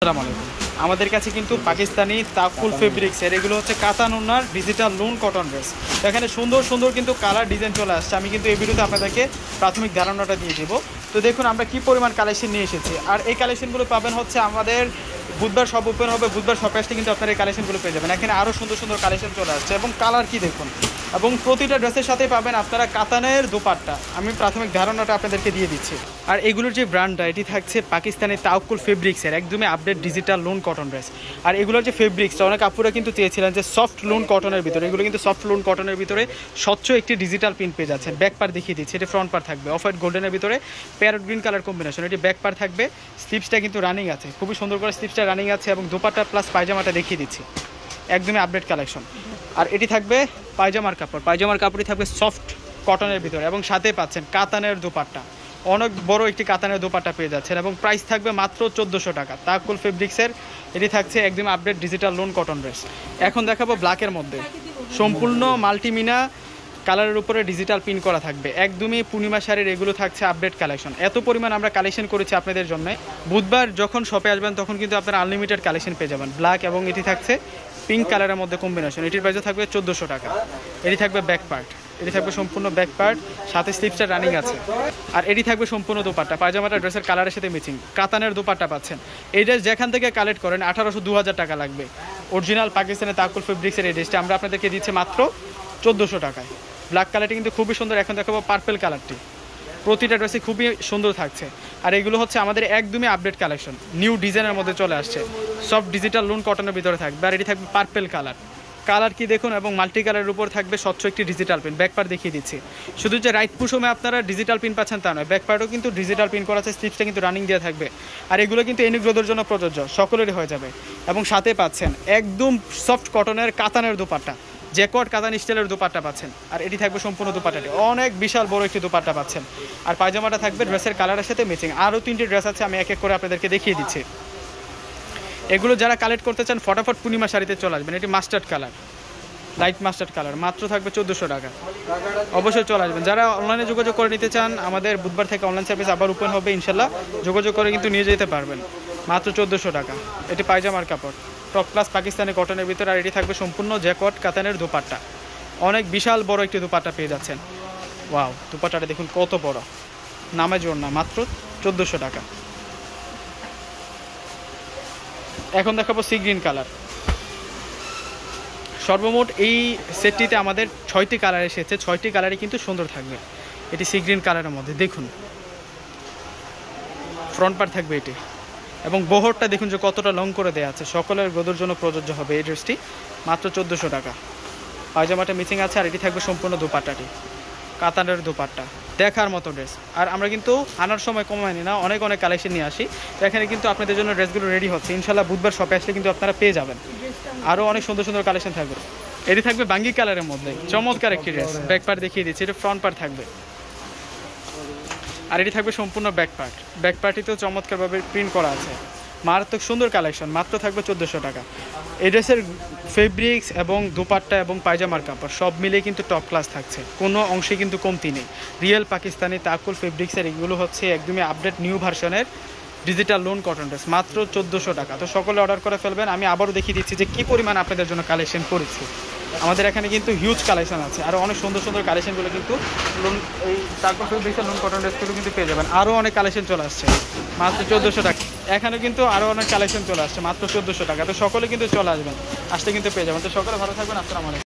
আসসালামু আলাইকুম। আমাদের কাছে কিন্তু পাকিস্তানি তাকুল ফেব্রিক্সের এগুলো হচ্ছে কাতান ওনার ডিজিটাল লুন কটন ড্রেস। তো এখানে সুন্দর সুন্দর কিন্তু কালার ডিজাইন চলে আসছে। আমি কিন্তু এই ভিডিওতে আপনাদেরকে প্রাথমিক ধারণাটা দিয়ে দেবো। তো দেখুন আমরা কি পরিমাণ কালেকশন নিয়ে এসেছি। আর এই কালেকশনগুলো পাবেন হচ্ছে আমাদের বুধবার সব ওপেন হবে, বুধবার সব আসলে কিন্তু আপনারা এই কালেকশনগুলো পেয়ে যাবেন। এখানে আরও সুন্দর সুন্দর কালেকশন চলে আসছে এবং কালার কি দেখুন, এবং প্রতিটা ড্রেসের সাথে পাবেন আপনারা কাতানের দোপাট্টা। আমি প্রাথমিক ধারণাটা আপনাদেরকে দিয়ে দিচ্ছি। আর এগুলোর যে ব্র্যান্ডটা, এটি থাকছে পাকিস্তানি তাওকুল ফেব্রিক্সের একদমই update digital lawn cotton dress. আর এগুলোর যে ফেব্রিক্সটা, অনেক আপুরা কিন্তু চেয়েছিলেন যে সফট লুন কটনের ভিতরে, এগুলো কিন্তু সফট লুন কটনের ভিতরে স্বচ্ছ একটি ডিজিটাল প্রিন্ট পেয়ে যাচ্ছেন। ব্যাক পার দেখিয়ে দিচ্ছি, এটি ফ্রন্ট পার থাকবে অফ হোয়াইট গোল্ডেনের ভিতরে প্যারট গ্রিন কালার কম্বিনেশন। এটি ব্যাক পার থাকবে, স্লিপসটা কিন্তু রানিং আছে, খুবই সুন্দর করে স্লিপসটা রানিং আছে, এবং দোপাট্টা প্লাস পায়জামাটা দেখিয়ে দিচ্ছি, একদমই আপডেট কালেকশন। আর এটি থাকবে পায়জামার কাপড়, পায়জামার কাপড়ই থাকবে সফট কটনের ভিতরে, এবং সাথে পাচ্ছেন কাতানের দোপাট্টা, অনেক বড় একটি কাতানের দোপাট্টা পেয়ে যাচ্ছেন, এবং প্রাইস থাকবে মাত্র 1400 টাকা। তাকুল ফেব্রিক্সের এটি থাকছে একদম update digital lawn cotton dress. এখন দেখাবো ব্ল্যাকের মধ্যে, সম্পূর্ণ মাল্টিমিনা কালারের উপরে ডিজিটাল প্রিন্ট করা থাকবে, একদমই পূর্ণিমা শাড়ির এগুলো থাকছে আপডেট কালেকশন। এত পরিমাণ আমরা কালেকশন করেছি আপনাদের জন্য। বুধবার যখন শপে আসবেন তখন কিন্তু আপনারা আনলিমিটেড কালেকশন পেয়ে যাবেন। ব্ল্যাক এবং এটি থাকছে পিঙ্ক কালারের মধ্যে কম্বিনেশন, এটির প্রাইসও থাকবে 1400 টাকা। এটি থাকবে ব্যাক পার্ট, এটি থাকবে সম্পূর্ণ ব্যাক পার্ট, সাথে স্লিপসটা রানিং আছে। আর এটি থাকবে সম্পূর্ণ দোপাট্টা, পায়জামাটা ড্রেসের কালারের সাথে ম্যাচিং, কাতানের দোপাট্টা পাচ্ছেন। এই ড্রেস যেখান থেকে কালেক্ট করেন 1800-2000 টাকা লাগবে। অরিজিনাল পাকিস্তানের তাকুল ফেব্রিক্সের এই ড্রেসটা আমরা আপনাদেরকে দিচ্ছি মাত্র 1400 টাকায়। ব্ল্যাক কালারটি কিন্তু খুবই সুন্দর। এখন দেখাবো পার্পেল কালারটি, প্রতিটা ড্রেসে খুবই সুন্দর থাকছে। আর এগুলো হচ্ছে আমাদের একদমই আপডেট কালেকশন, নিউ ডিজাইনের মধ্যে চলে আসছে, সব ডিজিটাল লুন কটনের ভিতরে থাকবে। আর এটি থাকবে পার্পেল কালার, কালার কি দেখুন, এবং মাল্টি কালারের উপর থাকবে স্বচ্ছ একটি ডিজিটাল প্রিন্ট। ব্যাক পার্ট দেখিয়ে দিচ্ছি, শুধু যে রাইট পুশমে আপনারা ডিজিটাল প্রিন্ট পাচ্ছেন তা নয়, ব্যাক পার্টও কিন্তু ডিজিটাল প্রিন্ট করা আছে, স্লিপসটা কিন্তু রানিং দেওয়া থাকবে। আর এগুলো কিন্তু এনিক রোদের জন্য প্রযোজ্য, সকলেরই হয়ে যাবে। এবং সাথে পাচ্ছেন একদম সফট কটনের কাতানের দোপাট্টা, জ্যাকোয়ার্ড কাতান স্টাইলের দোপাট্টা পাচ্ছেন। আর এটি থাকবে সম্পূর্ণ দোপাট্টাটি, অনেক বিশাল বড় একটি দোপাট্টা পাচ্ছেন। আর পায়জামাটা থাকবে ড্রেসের কালারের সাথে ম্যাচিং। আরও 3টি ড্রেস আছে, আমি এক এক করে আপনাদেরকে দেখিয়ে দিচ্ছি। এগুলো যারা কালেক্ট করতে চান ফটাফট পূর্ণিমা শাড়িতে চলে আসবেন। এটি mustard colour, light mustard colour, মাত্র থাকবে 1400 টাকা। অবশ্যই চলে আসবেন। যারা অনলাইনে যোগাযোগ করে নিতে চান, আমাদের বুধবার থেকে অনলাইন সার্ভিস আবার ওপেন হবে ইনশাল্লাহ, যোগাযোগ করে কিন্তু নিয়ে যেতে পারবেন মাত্র 1400 টাকা। এটি পায়জামার কাপড়, টপ ক্লাস পাকিস্তানি কটনের ভিতরে। আর এটি থাকবে সম্পূর্ণ জ্যাকোয়ার্ড কাতানের দোপাট্টা, অনেক বিশাল বড় একটি দোপাট্টা পেয়ে যাচ্ছেন। ওয়াও, দোপাট্টাটা দেখুন কত বড়, নামে জোর না, মাত্র 1400 টাকা। এখন দেখাবো সি গ্রিন কালার। সর্বমোট এই সেটটিতে আমাদের 6টি কালার এসেছে, 6টি কালারই কিন্তু সুন্দর থাকবে। এটি সি গ্রিন কালারের মধ্যে দেখুন, ফ্রন্ট পার্ট থাকবে এটি, এবং বহরটা দেখুন যে কতটা লং করে দেওয়া আছে, সকলের রোদের জন্য প্রযোজ্য হবে এই ড্রেসটি, মাত্র 1400 টাকা। পায়জামাটা মিচিং আছে। আর এটি থাকবে সম্পূর্ণ দোপাট্টাটি, কাতানের দোপাট্টা, দেখার মতো ড্রেস। আর আমরা কিন্তু আনার সময় কমাইনি না, অনেক অনেক কালেকশন নিয়ে আসি। তো এখানে কিন্তু আপনাদের জন্য ড্রেসগুলো রেডি হচ্ছে, ইনশাল্লাহ বুধবার শপে আসলে কিন্তু আপনারা পেয়ে যাবেন। আরও অনেক সুন্দর সুন্দর কালেকশন থাকবে। এটি থাকবে বাঙ্গি কালারের মধ্যে, চমৎকার একটি ড্রেস। ব্যাক পার্ট দেখিয়ে দিচ্ছি, এটা ফ্রন্ট পার্ট থাকবে। আর এটি থাকবে সম্পূর্ণ ব্যাক পার্ট, ব্যাক পার্টিতেও চমৎকারভাবে প্রিন্ট করা আছে, মারাত্মক সুন্দর কালেকশন, মাত্র থাকবে 1400 টাকা। এই ড্রেসের ফেব্রিক্স এবং দোপাট্টা এবং পায়জামার কাপড় সব মিলে কিন্তু টপ ক্লাস থাকছে, কোনো অংশে কিন্তু কমতি নেই। রিয়েল পাকিস্তানি তাকুল ফেব্রিক্সের এগুলো হচ্ছে একদমই আপডেট নিউ ভার্সনের ডিজিটাল লোন কটন ড্রেস, মাত্র 1400 টাকা। তো সকলে অর্ডার করে ফেলবেন। আমি আবারও দেখিয়ে দিচ্ছি যে কী পরিমাণ আপনাদের জন্য কালেকশন করেছি। আমাদের এখানে কিন্তু হিউজ কালেকশন আছে, আরও অনেক সুন্দর সুন্দর কালেকশনগুলো কিন্তু লোন, এই তাকুল ফেব্রিক্সের লোন কটন ড্রেসগুলো কিন্তু পেয়ে যাবেন। আরও অনেক কালেকশন চলে আসছে, মাত্র 1400 টাকা। এখানে কিন্তু আরও অনেক কালেকশন চলে আসছে, মাত্র 1400 টাকা। তো সকলে কিন্তু চলে আসবেন, আসলে কিন্তু পেয়ে যাবেন। তো সকলে ভালো থাকবেন। আসসালামু আলাইকুম।